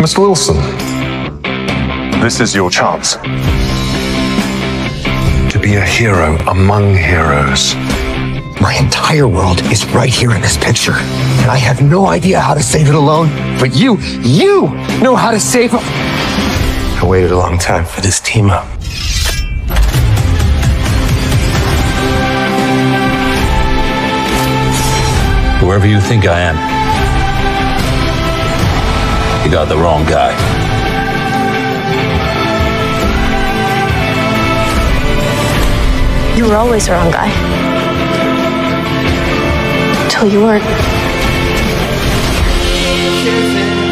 Mr. Wilson, this is your chance to be a hero among heroes. My entire world is right here in this picture, and I have no idea how to save it alone, but you know how to save it. I waited a long time for this team up. Whoever you think I am, you got the wrong guy. You were always the wrong guy. Until you weren't.